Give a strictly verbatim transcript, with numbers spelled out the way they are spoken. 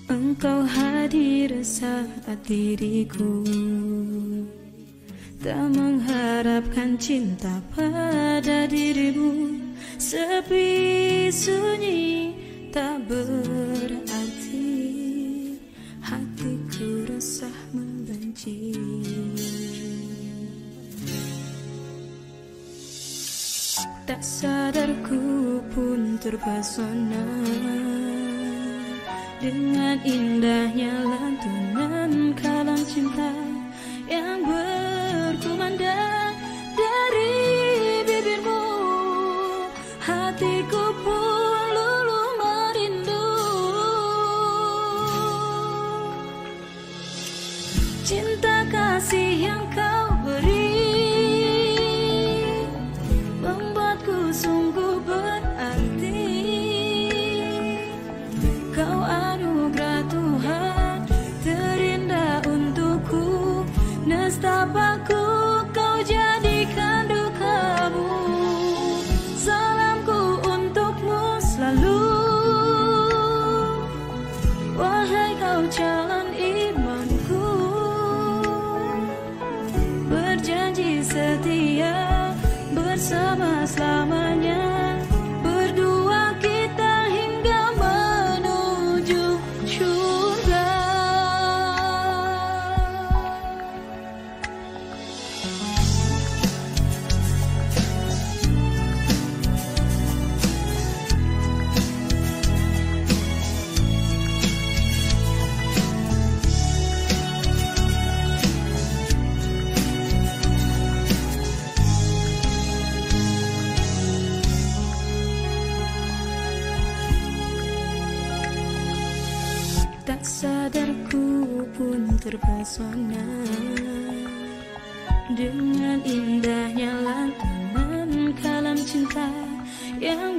Engkau hadir saat diriku tak mengharapkan cinta pada dirimu. Sepi sunyi tak berarti, hatiku resah membenci. Tak sadar ku pun terpesona dengan indahnya lantunan kalam cinta yang berkumandang dari bibirmu. Hatiku pun luluh merindu. Cinta kasih yang kau beri membuatku sungguh berarti. Kau anugerah Tuhan terindah untukku, nestapaku kau jadikan dukamu. Salamku untukmu selalu, wahai kau calon imanku. Berjanji setia bersama selamanya, berdua kita hingga menuju surga. Tak sadar ku pun terpesona dengan indahnya lantunan kalam cinta yang